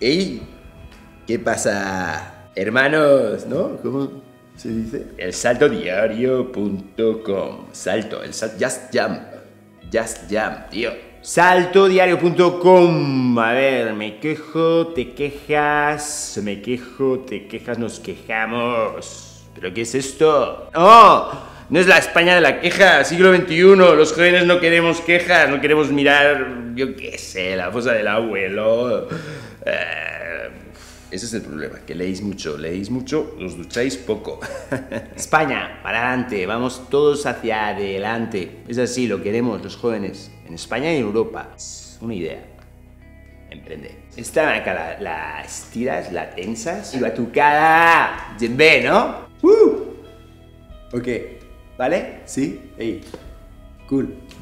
¡Ey! ¿Qué pasa, hermanos? ¿No? ¿Cómo se dice? Elsaltodiario.com. Salto, Just Jump. Just Jump, tío. Saltodiario.com. A ver, me quejo, te quejas, me quejo, te quejas, nos quejamos. ¿Pero qué es esto? ¡Oh! No es la España de la queja, siglo XXI. Los jóvenes no queremos quejas, no queremos mirar, yo qué sé, la fosa del abuelo. Ese es el problema, que leéis mucho, os ducháis poco. España, para adelante, vamos todos hacia adelante. Es así, lo queremos los jóvenes, en España y en Europa. Es una idea. Emprende. Esta acá la estiras, la tensas y batucada. Ve, ¿no? Ok, ¿vale? Sí, hey, cool.